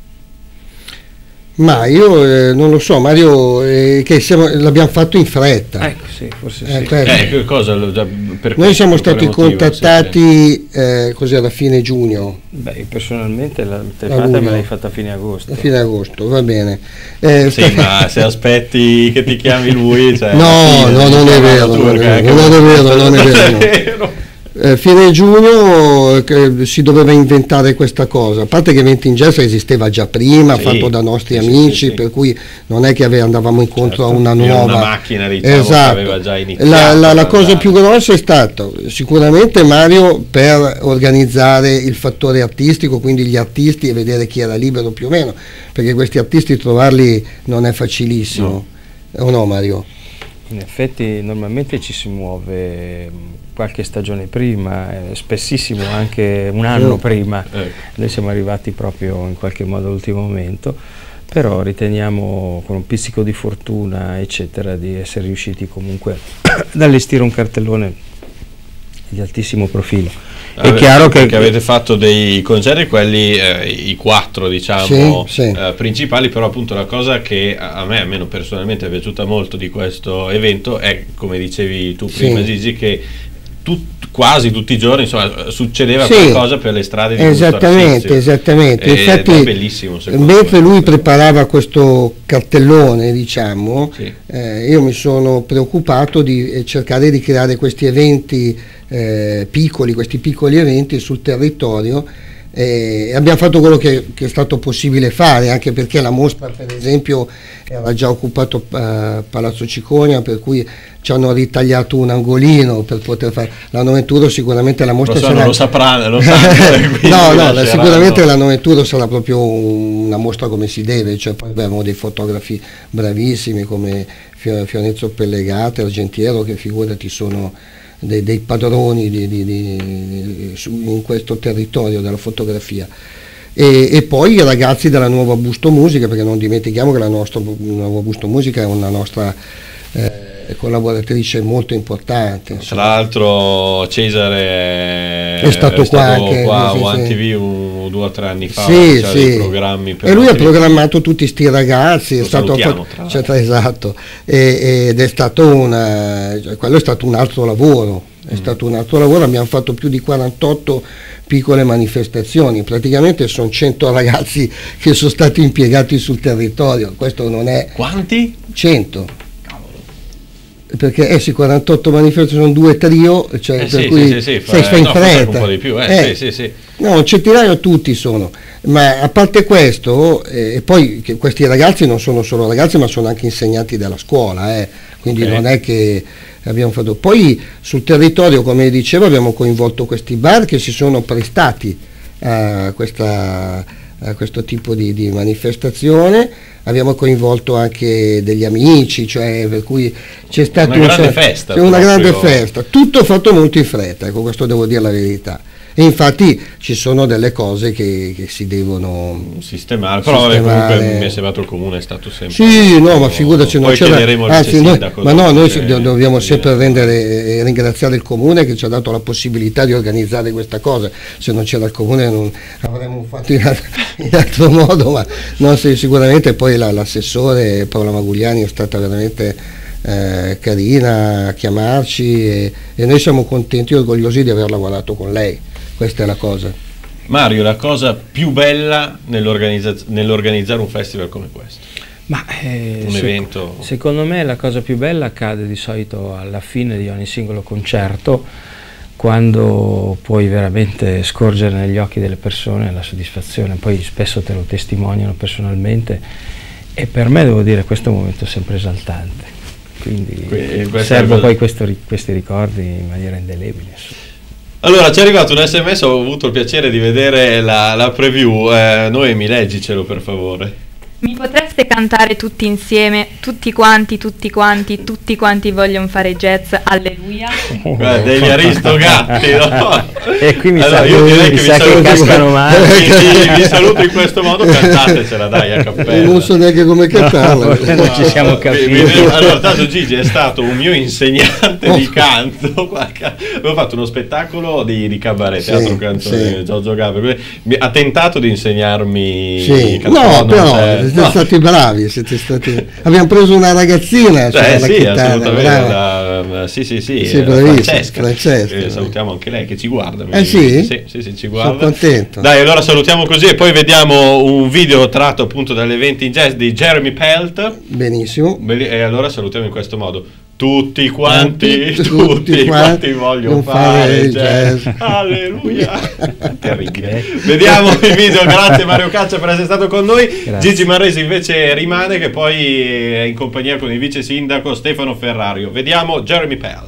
Ma io eh, non lo so, Mario, eh, che siamo, l'abbiamo fatto in fretta. Ecco, sì, forse eh, sì. Eh, che cosa, per Noi siamo stati motivo, contattati eh, così alla fine giugno. Beh, personalmente la telefonata me l'hai fatta a fine agosto. A fine agosto, va bene. Eh, sì, ma se aspetti che ti chiami lui... Cioè, no, no, non è vero, non è vero, non è vero, non è vero. Eh, fine giugno eh, si doveva inventare questa cosa, a parte che Eventi in Jazz esisteva già prima, sì, fatto da nostri sì, amici, sì, sì. Per cui non è che ave- andavamo incontro certo. a una nuova una macchina, diciamo, esatto. che aveva già iniziato. La, la, la cosa più grossa è stata sicuramente Mario per organizzare il fattore artistico, quindi gli artisti, e vedere chi era libero più o meno, perché questi artisti trovarli non è facilissimo, no. O no Mario? In effetti normalmente ci si muove qualche stagione prima, eh, spessissimo anche un anno eh. prima, eh. Noi siamo arrivati proprio in qualche modo all'ultimo momento, però riteniamo con un pizzico di fortuna eccetera di essere riusciti comunque ad allestire un cartellone di altissimo profilo. È Ave, chiaro che, che avete fatto dei concerti, quelli eh, i quattro diciamo sì, sì. Eh, principali, però appunto la cosa che a me almeno personalmente è piaciuta molto di questo evento è, come dicevi tu prima sì. Gigi, che tut, quasi tutti i giorni insomma succedeva sì, qualcosa per le strade di esattamente, esattamente. Infatti è bellissimo, mentre lui preparava questo cartellone diciamo sì. eh, io mi sono preoccupato di eh, cercare di creare questi eventi eh, piccoli, questi piccoli eventi sul territorio. E abbiamo fatto quello che, che è stato possibile fare, anche perché la mostra per esempio era già occupato uh, Palazzo Ciconia, per cui ci hanno ritagliato un angolino per poter fare l'anno venturo. Sicuramente la mostra lo so, sarà... non lo sapranno, lo sanno, no no la, sicuramente l'anno venturo sarà proprio una mostra come si deve, cioè poi abbiamo dei fotografi bravissimi come Fionezzo Pellegate, Argentiero, che figurati sono Dei, dei padroni di, di, di, su, in questo territorio della fotografia, e, e poi i ragazzi della Nuova Busto Musica, perché non dimentichiamo che la nostra Nuova Busto Musica è una nostra eh, collaboratrice molto importante. Tra l'altro Cesare è stato è qua, stato anche, qua sì, One sì. T V un, due o tre anni fa, sì, sì. Dei programmi per e lui ha T V. programmato tutti sti ragazzi, lo è stato tra cioè, esatto, e, ed è stato una, cioè, quello è stato un altro lavoro. È mm. stato un altro lavoro, abbiamo fatto più di quarantotto piccole manifestazioni, praticamente sono cento ragazzi che sono stati impiegati sul territorio, questo non è... Quanti? cento. perché eh sì, quarantotto manifestazioni sono due trio, cioè Eh per sì, cui sì, sì, sì, fa- sei, fai in no, forse anche fretta. un po' di più, eh, Eh, sì, sì, sì. No, un centinaio tutti sono, ma a parte questo, eh, e poi che questi ragazzi non sono solo ragazzi, ma sono anche insegnanti della scuola, eh, quindi Ok. non è che abbiamo fatto. Poi sul territorio, come dicevo, abbiamo coinvolto questi bar che si sono prestati a, questa, a questo tipo di, di manifestazione. Abbiamo coinvolto anche degli amici, cioè per cui c'è stata Una grande un- festa, c'è una grande proprio. festa, tutto fatto molto in fretta, ecco, questo devo dire la verità. E infatti ci sono delle cose che, che si devono Sistemare, però vabbè, sistemare. comunque mi è sembrato il comune è stato sempre. Sì, no, ma figuraci, non Poi c'era, chiederemo al anzi, vice noi, sindaco ma no, dopo noi se- ci- do- dobbiamo se sempre viene- rendere e ringraziare il comune che ci ha dato la possibilità di organizzare questa cosa. Se non c'era il comune non avremmo fatto in altro, in altro modo, ma no, sì, sicuramente poi la- l'assessore Paola Magugliani è stata veramente eh, carina a chiamarci e, e noi siamo contenti e orgogliosi di aver lavorato con lei. Questa è la cosa. Mario, la cosa più bella nell'organizza- nell'organizzare un festival come questo? Ma eh, Un sec- evento? secondo me la cosa più bella accade di solito alla fine di ogni singolo concerto, quando puoi veramente scorgere negli occhi delle persone la soddisfazione, poi spesso te lo testimoniano personalmente e per me devo dire questo è un momento sempre esaltante, quindi Quindi questa è la servo cosa- poi questo ri- questi ricordi in maniera indelebile. insomma. Allora, ci è arrivato un sms, ho avuto il piacere di vedere la, la preview. Eh, Noemi, leggicelo per favore. Mi potreste cantare tutti insieme, tutti quanti, tutti quanti, tutti quanti vogliono fare jazz, alleluia? Guarda, degli aristogatti, no? E qui mi Allora, sa, io direi mi che vi sa che saluto, cascano male. vi, vi- vi saluto in questo modo, cantatecela dai a cappella. Non so neanche come cantarla. No, non ci siamo Vi- capiti. vi- allora, tanto Gigi è stato un mio insegnante di canto. Guarda, avevo fatto uno spettacolo di, di cabaret, Sì, teatro canzone, sì. Giorgio Gaber. Mi- Ha tentato di insegnarmi Sì, canzone, no, non però c'è- siete no. stati bravi, siete stati. Abbiamo preso una ragazzina, cioè Eh, la sì, chitarra, assolutamente. brava. la- sì, sì, sì, Sì, eh, bravissima, Francesca. Francesca, Eh, sì. salutiamo anche lei che ci guarda. Eh, sì? Sì, sì, sì, ci Sono guarda. contento. Dai, allora salutiamo così e poi vediamo un video tratto appunto dall'evento in jazz di Jeremy Pelt. Benissimo. Belli- E allora salutiamo in questo modo. Tutti quanti, Tutti, tutti, tutti quanti quanti vogliono non fare fare il il jazz. jazz. Alleluia. Terribile. Vediamo il video, grazie Mario Caccia per essere stato con noi. Grazie. Gigi Marresi invece rimane, che poi è in compagnia con il vice sindaco Stefano Ferrario. Vediamo Jeremy Pelt.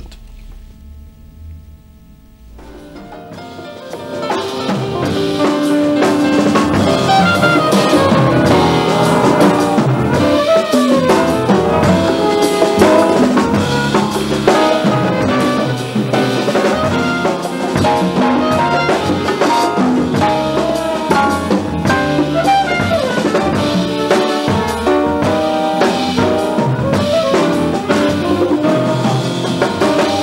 Thank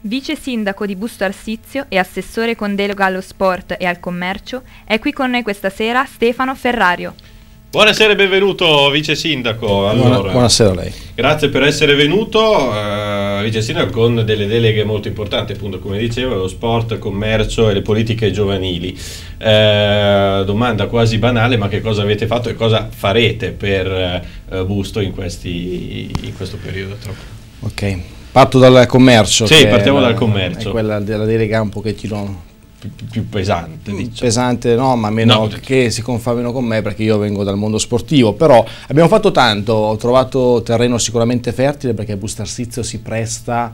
vice sindaco di Busto Arsizio e assessore con delega allo sport e al commercio, è qui con noi questa sera Stefano Ferrario. Buonasera e benvenuto vice sindaco. Allora, buonasera a lei. Grazie per essere venuto, uh, vice sindaco con delle deleghe molto importanti, appunto come dicevo, lo sport, commercio e le politiche giovanili. Uh, domanda quasi banale, ma che cosa avete fatto e cosa farete per uh, Busto in, questi, in questo periodo? Ok, parto dal commercio. Sì, partiamo la, dal commercio. È quella della delega un pochettino più, più pesante, diciamo. Pesante no, ma meno no. Che si confà meno con me perché io vengo dal mondo sportivo, però abbiamo fatto tanto, ho trovato terreno sicuramente fertile perché Busto Arsizio si presta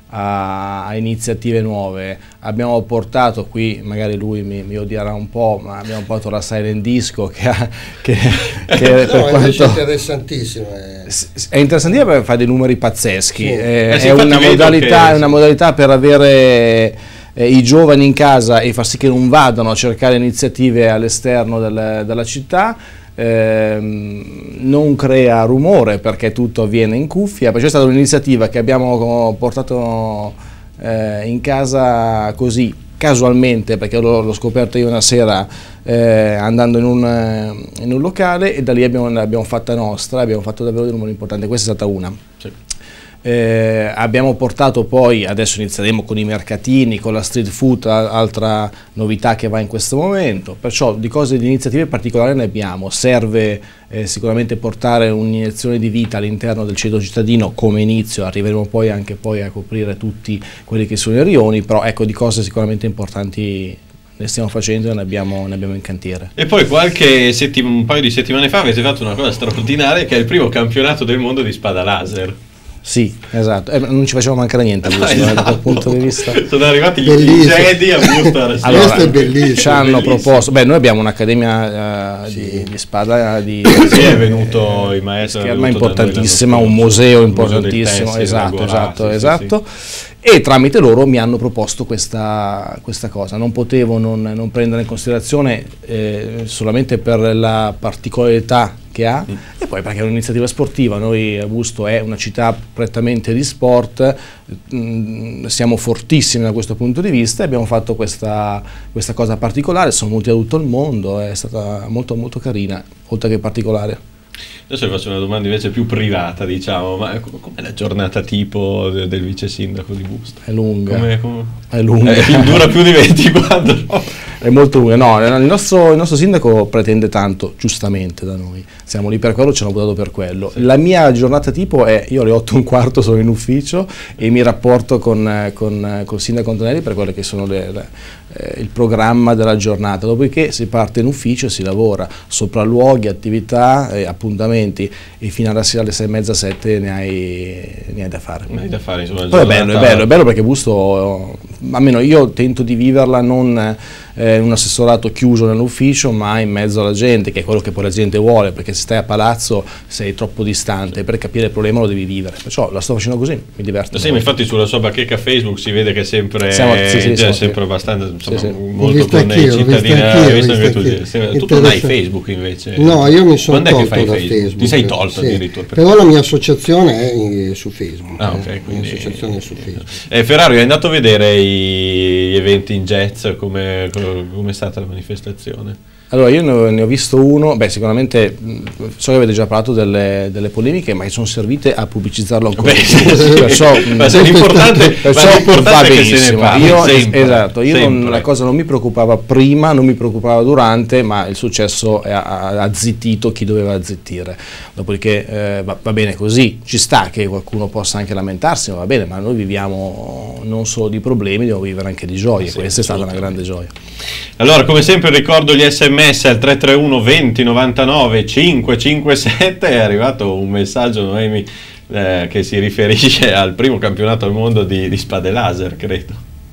a, a iniziative nuove. Abbiamo portato qui, magari lui mi, mi odierà un po', ma abbiamo portato la Silent Disco che, ha, che, che no, per quanto è interessantissimo. È, è interessantissimo perché fa dei numeri pazzeschi, sì. è, eh sì, è, una modalità, che... è una modalità per avere eh, i giovani in casa e far sì che non vadano a cercare iniziative all'esterno del, della città. Eh, non crea rumore perché tutto avviene in cuffia. Poi c'è stata un'iniziativa che abbiamo portato eh, in casa così casualmente perché l'ho scoperto io una sera eh, andando in un, in un locale e da lì abbiamo, l'abbiamo fatta nostra, abbiamo fatto davvero dei numeri importanti. Questa è stata una. Sì. Eh, abbiamo portato poi, adesso inizieremo con i mercatini, con la street food, altra novità che va in questo momento, perciò di cose, di iniziative particolari ne abbiamo. Serve eh, sicuramente portare un'iniezione di vita all'interno del centro cittadino come inizio, arriveremo poi anche poi a coprire tutti quelli che sono i rioni, però ecco, di cose sicuramente importanti ne stiamo facendo e ne abbiamo, ne abbiamo in cantiere. E poi qualche un paio di settimane fa avete fatto una cosa straordinaria che è il primo campionato del mondo di spada laser. Sì, esatto, eh, non ci faceva mancare niente a Busto, no, esatto. Da quel punto di vista. Sono arrivati i Jedi a Busto. Allora, questo è bellissimo. Ci hanno proposto, beh, noi abbiamo un'accademia uh, sì. di, di spada di sì, è venuto il maestro, è venuto importantissima, un museo importantissimo, museo esatto, esatto, sì, esatto. Sì. E tramite loro mi hanno proposto questa, questa cosa. Non potevo non, non prendere in considerazione eh, solamente per la particolarità che ha mm. e poi perché è un'iniziativa sportiva. Noi a Busto è una città prettamente di sport, mh, siamo fortissimi da questo punto di vista e abbiamo fatto questa, questa cosa particolare, sono venuti da tutto il mondo, è stata molto molto carina, oltre che particolare. Adesso vi faccio una domanda invece più privata, diciamo, ma com'è la giornata tipo del, del vice sindaco di Busto? È lunga, com'è, com'è? è lunga, eh, dura più di ventiquattro. È molto lunga, no, il nostro, il nostro sindaco pretende tanto, giustamente da noi, siamo lì per quello, ci hanno votato per quello. Sì. La mia giornata tipo è, io alle otto e un quarto sono in ufficio e mi rapporto con, con, con il sindaco Antonelli per quello che sono le, le, eh, il programma della giornata, dopodiché si parte in ufficio e si lavora, sopralluoghi, attività, eh, appuntamenti e fino alla sera alle sei e mezza, sette ne hai, ne hai da fare. Ne hai da fare insomma, poi è bello, è bello, è bello perché Busto, almeno io tento di viverla non eh, in un assessorato chiuso nell'ufficio ma in mezzo alla gente, che è quello che poi la gente vuole, perché se stai a palazzo sei troppo distante, per capire il problema lo devi vivere, perciò la sto facendo così, mi diverto. Sì, ma infatti sulla sua bacheca Facebook si vede che sempre siamo, sì, sì, è sempre abbastanza insomma, sì, sì. molto con i cittadini. Tu, tu non hai Facebook invece? No, io mi sono tolto da Facebook? Facebook. Ti sei tolto sì. addirittura? Però la mia associazione è in, su Facebook. Ah, ok, quindi... La mia associazione è su Facebook. Eh, Ferrario, è andato a vedere i, gli eventi in jazz, come è stata la manifestazione? Allora, io ne ho, ne ho visto uno, beh sicuramente so che avete già parlato delle, delle polemiche, ma che sono servite a pubblicizzarlo ancora di più, perciò, ma se l'importante, perciò ma l'importante va è che benissimo. se ne parli, io, sempre, esatto, io sempre. Non, la cosa non mi preoccupava prima, non mi preoccupava durante, ma il successo ha, ha zittito chi doveva zittire, dopodiché eh, va, va bene così, ci sta che qualcuno possa anche lamentarsi, ma va bene, ma noi viviamo non solo di problemi, dobbiamo vivere anche di gioie, sì, questa è stata una grande gioia. Allora, come sempre ricordo gli sms al tre tre uno venti novantanove cinquecentocinquantasette, è arrivato un messaggio, Noemi, eh, che si riferisce al primo campionato al mondo di, di spade laser, credo.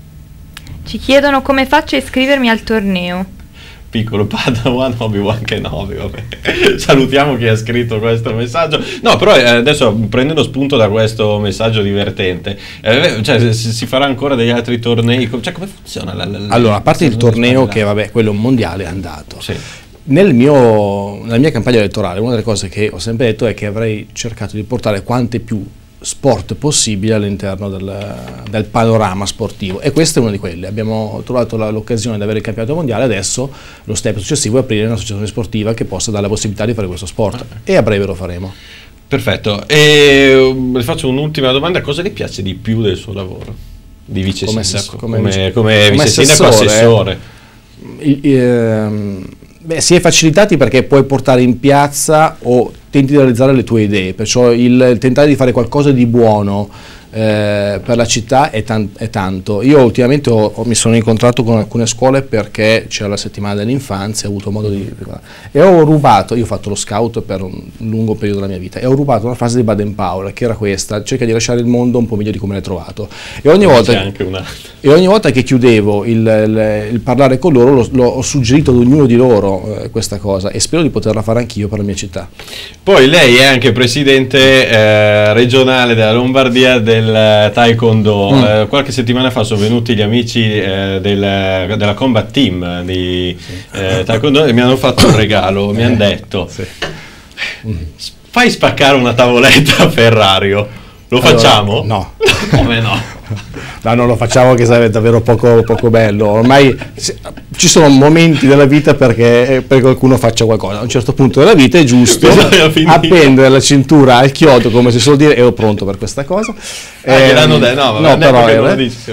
Ci chiedono come faccio a iscrivermi al torneo. Piccolo Padawan, Obi-Wan Kenobi, vabbè. Salutiamo chi ha scritto questo messaggio. No, però eh, adesso prendendo spunto da questo messaggio divertente, eh, cioè, si, si farà ancora degli altri tornei? Cioè, come funziona? La, la, allora, a parte il torneo che, vabbè, quello mondiale è andato. Sì. Nel mio, nella mia campagna elettorale una delle cose che ho sempre detto è che avrei cercato di portare quante più sport possibili all'interno del, del panorama sportivo, e questo è uno di quelli. Abbiamo trovato la, l'occasione di avere il campionato mondiale, adesso lo step successivo è aprire un'associazione sportiva che possa dare la possibilità di fare questo sport, ah. e a breve lo faremo. Perfetto, e le faccio un'ultima domanda: cosa le piace di più del suo lavoro di vice come sindaco? Come, come, come, come vice sindaco, assessore? Il, ehm, beh, si è facilitati perché puoi portare in piazza o tenti di realizzare le tue idee, perciò il, il tentare di fare qualcosa di buono eh, per la città è, tan è tanto. Io ultimamente ho, ho, mi sono incontrato con alcune scuole perché c'era la settimana dell'infanzia, ho avuto modo di... e ho rubato, io ho fatto lo scout per un lungo periodo della mia vita, e ho rubato una frase di Baden-Powell che era questa: cerca di lasciare il mondo un po' meglio di come l'hai trovato. E ogni, volta, anche una... e ogni volta che chiudevo il, il, il parlare con loro lo, lo, ho suggerito ad ognuno di loro eh, questa cosa, e spero di poterla fare anch'io per la mia città. Poi lei è anche presidente eh, regionale della Lombardia del Taekwondo. Mm. Eh, qualche settimana fa sono venuti gli amici eh, del, della Combat Team di eh, Taekwondo e mi hanno fatto un regalo, mi hanno detto: sì. fai spaccare una tavoletta a Ferrario, lo allora, facciamo? No. Come no? No, non lo facciamo, che sarebbe davvero poco, poco bello. Ormai se, ci sono momenti della vita perché, perché qualcuno faccia qualcosa. A un certo punto della vita è giusto appendere la cintura al chiodo, come si suol dire, e ero pronto per questa cosa. Ah, eh, gliel'hanno detto, no, vabbè, no, però eh, lo dici,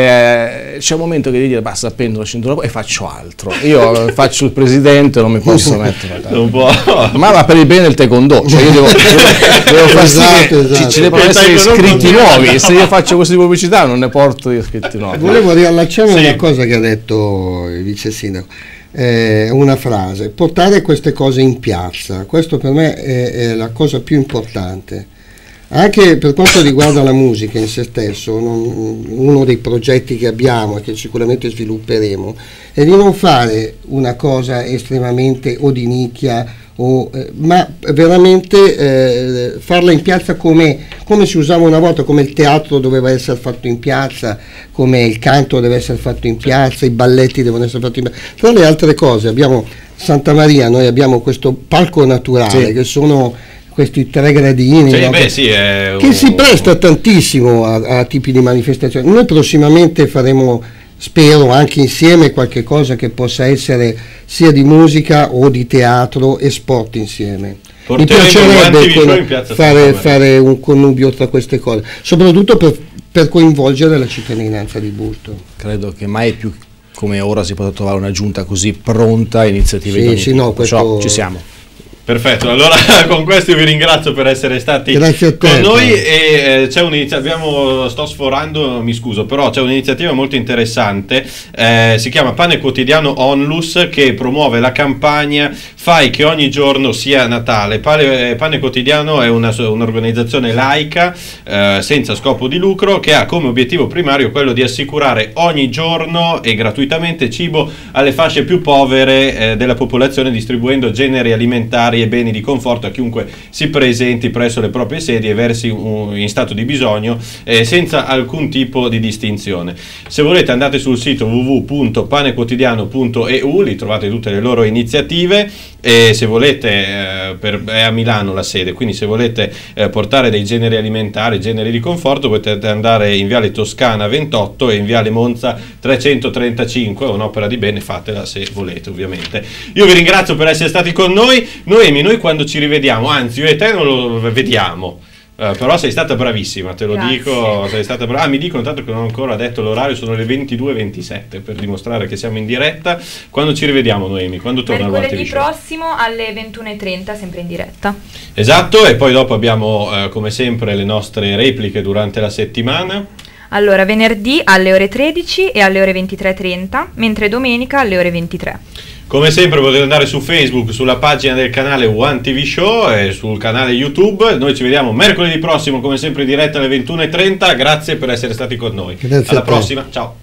eh, c'è un momento che devi dire basta, appendo la cintura e faccio altro. Io faccio il presidente, non mi posso mettere non può. Ma, ma per il bene del taekwondo, cioè io devo, devo far sì esatto, che esatto. ci, ci devono essere iscritti nuovi. Se io faccio queste pubblicità non ne porto iscritti nuovi. Volevo riallacciarmi a sì. una cosa che ha detto il vice sindaco, eh, una frase: portare queste cose in piazza. Questo per me è, è la cosa più importante. Anche per quanto riguarda la musica in se stesso, non, uno dei progetti che abbiamo e che sicuramente svilupperemo è di non fare una cosa estremamente o di nicchia, o, eh, ma veramente eh, farla in piazza come, come si usava una volta, come il teatro doveva essere fatto in piazza, come il canto deve essere fatto in piazza, i balletti devono essere fatti in piazza. Tra le altre cose abbiamo Santa Maria, noi abbiamo questo palco naturale, sì, che sono questi tre gradini, sì, no? beh, sì, è che un... si presta tantissimo a, a tipi di manifestazioni. Noi prossimamente faremo, spero anche insieme, qualche cosa che possa essere sia di musica o di teatro e sport insieme. Mi piacerebbe con, fare, fare un connubio tra queste cose, soprattutto per, per coinvolgere la cittadinanza di Burto. Credo che mai più come ora si possa trovare una giunta così pronta a iniziative, sì, di sì, no, questo... ci siamo. Perfetto, allora con questo io vi ringrazio per essere stati Grazie a te, con noi e eh, c'è un'iniziativa, abbiamo, sto sforando, mi scuso, però c'è un'iniziativa molto interessante, eh, si chiama Pane Quotidiano Onlus, che promuove la campagna Fai che ogni giorno sia Natale. Pane, Pane Quotidiano è una, un'organizzazione laica eh, senza scopo di lucro, che ha come obiettivo primario quello di assicurare ogni giorno e gratuitamente cibo alle fasce più povere eh, della popolazione, distribuendo generi alimentari e beni di conforto a chiunque si presenti presso le proprie sedi e versi un, in stato di bisogno, eh, senza alcun tipo di distinzione. Se volete andate sul sito w w w punto panequotidiano punto e u, lì trovate tutte le loro iniziative, e se volete, eh, per, è a Milano la sede, quindi se volete eh, portare dei generi alimentari, generi di conforto, potete andare in Viale Toscana ventotto e in Viale Monza trecentotrentacinque, è un'opera di bene, fatela se volete ovviamente. Io vi ringrazio per essere stati con noi. Noemi, noi quando ci rivediamo, anzi io e te non lo vediamo, uh, però sei stata bravissima, te lo Grazie. dico, sei stata brava. Ah, mi dicono tanto che non ho ancora detto l'orario, sono le ventidue e ventisette, per dimostrare che siamo in diretta. Quando ci rivediamo, Noemi? Quando torna al mercoledì prossimo alle ventuno e trenta, sempre in diretta. Esatto, e poi dopo abbiamo uh, come sempre le nostre repliche durante la settimana. Allora, venerdì alle ore tredici e alle ore ventitré e trenta, mentre domenica alle ore ventitré. Come sempre potete andare su Facebook, sulla pagina del canale One T V Show e sul canale YouTube. Noi ci vediamo mercoledì prossimo, come sempre in diretta alle ventuno e trenta. Grazie per essere stati con noi. Grazie. Alla prossima, ciao.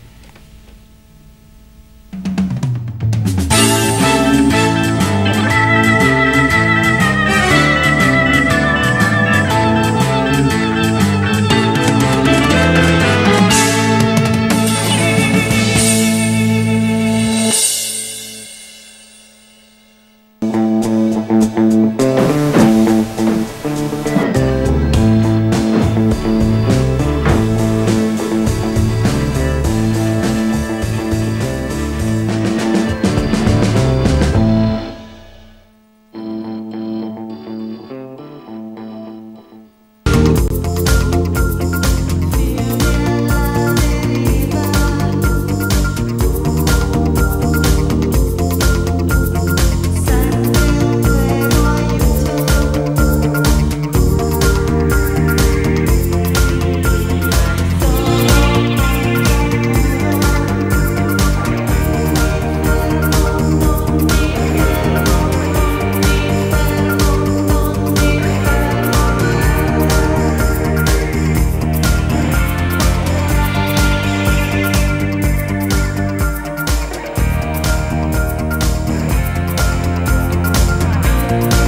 Thank